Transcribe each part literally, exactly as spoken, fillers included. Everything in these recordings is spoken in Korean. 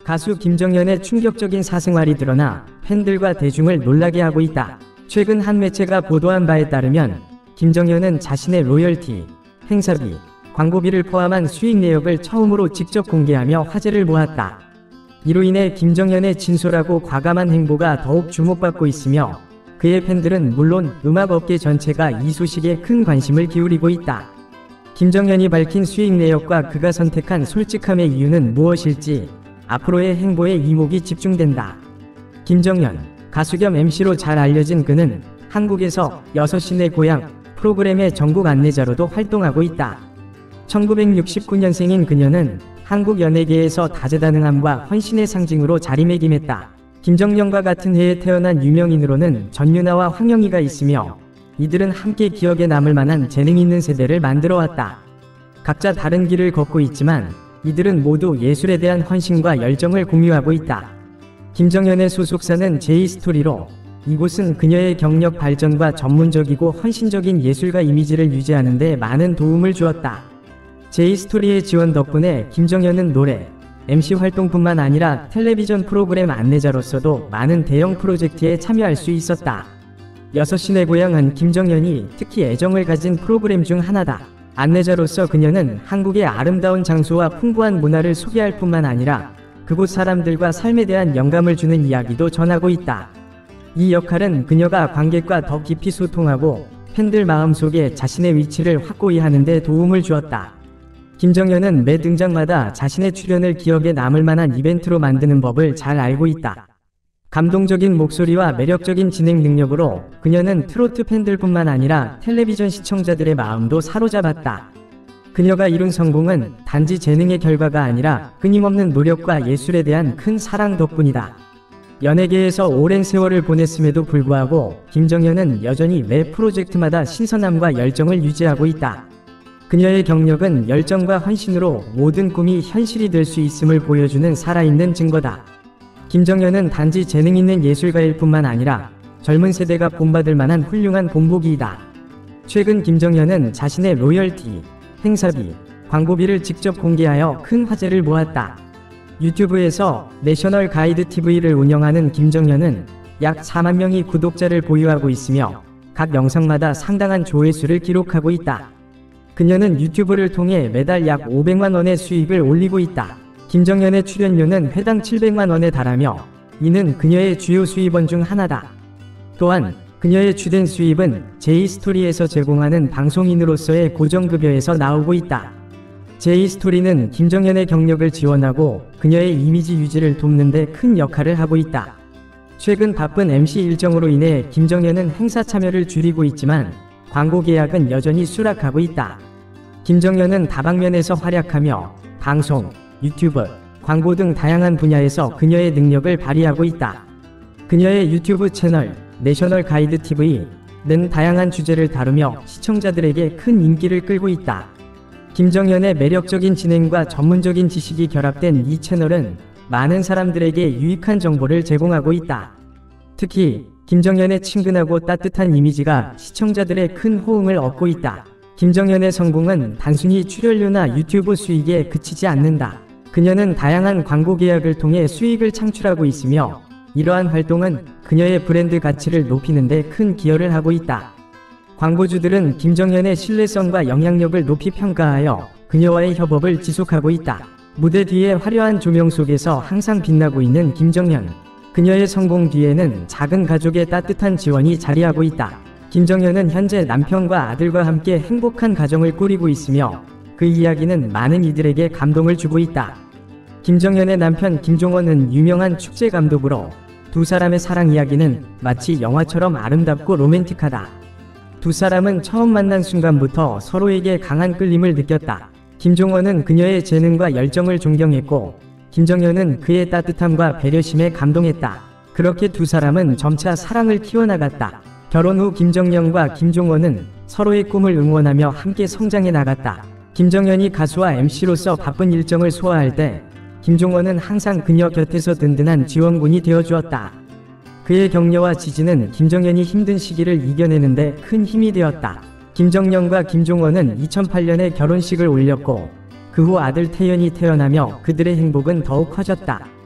가수 김정현의 충격적인 사생활이 드러나 팬들과 대중을 놀라게 하고 있다. 최근 한 매체가 보도한 바에 따르면 김정현은 자신의 로열티, 행사비, 광고비를 포함한 수익 내역을 처음으로 직접 공개하며 화제를 모았다. 이로 인해 김정현의 진솔하고 과감한 행보가 더욱 주목받고 있으며 그의 팬들은 물론 음악업계 전체가 이 소식에 큰 관심을 기울이고 있다. 김정현이 밝힌 수익 내역과 그가 선택한 솔직함의 이유는 무엇일지 앞으로의 행보에 이목이 집중된다. 김정현, 가수 겸 엠시로 잘 알려진 그는 한국에서 여섯 시 내 고향 프로그램의 전국 안내자로도 활동하고 있다. 천구백육십구 년생인 그녀는 한국 연예계에서 다재다능함과 헌신의 상징으로 자리매김했다. 김정현과 같은 해에 태어난 유명인으로는 전유나와 황영희가 있으며 이들은 함께 기억에 남을 만한 재능 있는 세대를 만들어왔다. 각자 다른 길을 걷고 있지만 이들은 모두 예술에 대한 헌신과 열정을 공유하고 있다. 김정현의 소속사는 제이스토리로 이곳은 그녀의 경력 발전과 전문적이고 헌신적인 예술가 이미지를 유지하는 데 많은 도움을 주었다. 제이스토리의 지원 덕분에 김정현은 노래, 엠시 활동뿐만 아니라 텔레비전 프로그램 안내자로서도 많은 대형 프로젝트에 참여할 수 있었다. 여섯 시 내 고향은 김정현이 특히 애정을 가진 프로그램 중 하나다. 안내자로서 그녀는 한국의 아름다운 장소와 풍부한 문화를 소개할 뿐만 아니라 그곳 사람들과 삶에 대한 영감을 주는 이야기도 전하고 있다. 이 역할은 그녀가 관객과 더 깊이 소통하고 팬들 마음속에 자신의 위치를 확고히 하는 데 도움을 주었다. 김정현은 매 등장마다 자신의 출연을 기억에 남을 만한 이벤트로 만드는 법을 잘 알고 있다. 감동적인 목소리와 매력적인 진행 능력으로 그녀는 트로트 팬들뿐만 아니라 텔레비전 시청자들의 마음도 사로잡았다. 그녀가 이룬 성공은 단지 재능의 결과가 아니라 끊임없는 노력과 예술에 대한 큰 사랑 덕분이다. 연예계에서 오랜 세월을 보냈음에도 불구하고 김정현은 여전히 매 프로젝트마다 신선함과 열정을 유지하고 있다. 그녀의 경력은 열정과 헌신으로 모든 꿈이 현실이 될 수 있음을 보여주는 살아있는 증거다. 김정현은 단지 재능 있는 예술가일 뿐만 아니라 젊은 세대가 본받을 만한 훌륭한 본보기이다. 최근 김정현은 자신의 로열티, 행사비, 광고비를 직접 공개하여 큰 화제를 모았다. 유튜브에서 내셔널 가이드 티비를 운영하는 김정현은 약 사만 명의 구독자를 보유하고 있으며 각 영상마다 상당한 조회수를 기록하고 있다. 그녀는 유튜브를 통해 매달 약 오백만 원의 수익을 올리고 있다. 김정현의 출연료는 회당 칠백만 원에 달하며 이는 그녀의 주요 수입원 중 하나다. 또한 그녀의 주된 수입은 제이스토리에서 제공하는 방송인으로서의 고정급여에서 나오고 있다. 제이스토리는 김정현의 경력을 지원하고 그녀의 이미지 유지를 돕는 데 큰 역할을 하고 있다. 최근 바쁜 엠시 일정으로 인해 김정현은 행사 참여를 줄이고 있지만 광고 계약은 여전히 수락하고 있다. 김정현은 다방면에서 활약하며 방송, 유튜브, 광고 등 다양한 분야에서 그녀의 능력을 발휘하고 있다. 그녀의 유튜브 채널 내셔널 가이드 티비는 다양한 주제를 다루며 시청자들에게 큰 인기를 끌고 있다. 김정현의 매력적인 진행과 전문적인 지식이 결합된 이 채널은 많은 사람들에게 유익한 정보를 제공하고 있다. 특히 김정현의 친근하고 따뜻한 이미지가 시청자들의 큰 호응을 얻고 있다. 김정현의 성공은 단순히 출연료나 유튜브 수익에 그치지 않는다. 그녀는 다양한 광고 계약을 통해 수익을 창출하고 있으며 이러한 활동은 그녀의 브랜드 가치를 높이는 데 큰 기여를 하고 있다. 광고주들은 김정현의 신뢰성과 영향력을 높이 평가하여 그녀와의 협업을 지속하고 있다. 무대 뒤의 화려한 조명 속에서 항상 빛나고 있는 김정현. 그녀의 성공 뒤에는 작은 가족의 따뜻한 지원이 자리하고 있다. 김정현은 현재 남편과 아들과 함께 행복한 가정을 꾸리고 있으며 그 이야기는 많은 이들에게 감동을 주고 있다. 김정현의 남편 김종원은 유명한 축제 감독으로 두 사람의 사랑 이야기는 마치 영화처럼 아름답고 로맨틱하다. 두 사람은 처음 만난 순간부터 서로에게 강한 끌림을 느꼈다. 김종원은 그녀의 재능과 열정을 존경했고 김정현은 그의 따뜻함과 배려심에 감동했다. 그렇게 두 사람은 점차 사랑을 키워나갔다. 결혼 후 김정현과 김종원은 서로의 꿈을 응원하며 함께 성장해 나갔다. 김정현이 가수와 엠시로서 바쁜 일정을 소화할 때 김종원은 항상 그녀 곁에서 든든한 지원군이 되어주었다. 그의 격려와 지지는 김정현이 힘든 시기를 이겨내는 데 큰 힘이 되었다. 김정현과 김종원은 이천팔 년에 결혼식을 올렸고 그 후 아들 태연이 태어나며 그들의 행복은 더욱 커졌다.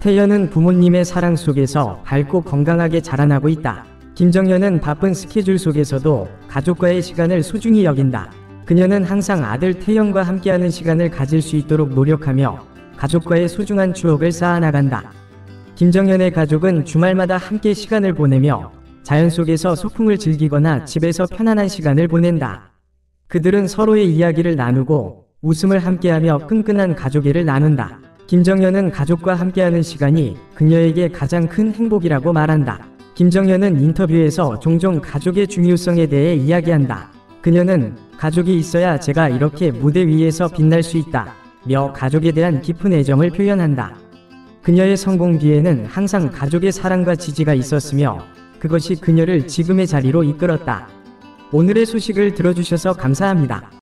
태연은 부모님의 사랑 속에서 밝고 건강하게 자라나고 있다. 김정현은 바쁜 스케줄 속에서도 가족과의 시간을 소중히 여긴다. 그녀는 항상 아들 태연과 함께하는 시간을 가질 수 있도록 노력하며 가족과의 소중한 추억을 쌓아나간다. 김정현의 가족은 주말마다 함께 시간을 보내며 자연 속에서 소풍을 즐기거나 집에서 편안한 시간을 보낸다. 그들은 서로의 이야기를 나누고 웃음을 함께하며 끈끈한 가족애를 나눈다. 김정현은 가족과 함께하는 시간이 그녀에게 가장 큰 행복이라고 말한다. 김정현은 인터뷰에서 종종 가족의 중요성에 대해 이야기한다. 그녀는 가족이 있어야 제가 이렇게 무대 위에서 빛날 수 있다 며 가족에 대한 깊은 애정을 표현한다. 그녀의 성공 뒤에는 항상 가족의 사랑과 지지가 있었으며 그것이 그녀를 지금의 자리로 이끌었다. 오늘의 소식을 들어주셔서 감사합니다.